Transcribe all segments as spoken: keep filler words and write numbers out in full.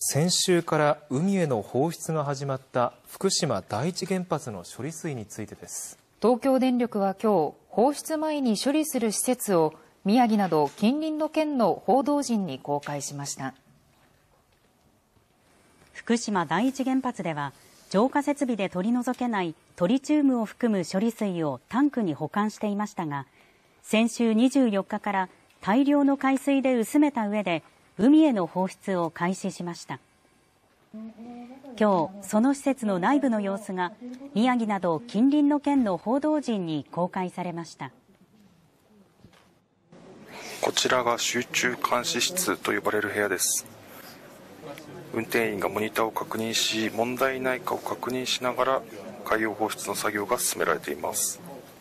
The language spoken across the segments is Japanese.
先週から海への放出が始まった福島第一原発の処理水についてです。 東京電力は今日、放出前に処理する施設を宮城など近隣の県の報道陣に公開しました。 福島第一原発では、浄化設備で取り除けないトリチウムを含む処理水をタンクに保管していましたが、先週にじゅうよっかから大量の海水で薄めた上で海への放出を開始しました。今日、その施設の内部の様子が宮城など近隣の県の報道陣に公開されました。 こちらが集中監視室と呼ばれる部屋です。運転員がモニターを確認し、問題ないかを確認しながら海洋放出の作業が進められています。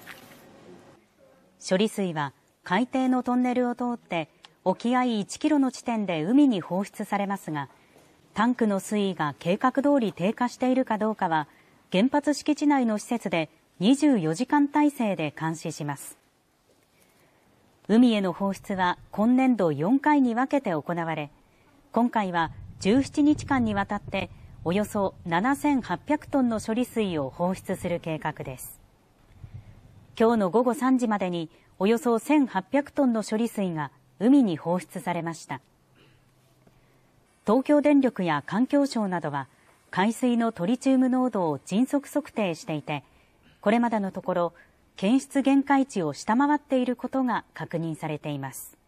処理水は海底のトンネルを通って沖合いちキロの地点で海に放出されますが、タンクの水位が計画通り低下しているかどうかは原発敷地内の施設でにじゅうよじかん体制で監視します。海への放出は今年度よんかいに分けて行われ、今回はじゅうななにちかんにわたっておよそななせんはっぴゃくトンの処理水を放出する計画です。今日の午後さんじまでにおよそせんはっぴゃくトンの処理水が海に放出されました。東京電力や環境省などは海水のトリチウム濃度を迅速測定していて、これまでのところ検出限界値を下回っていることが確認されています。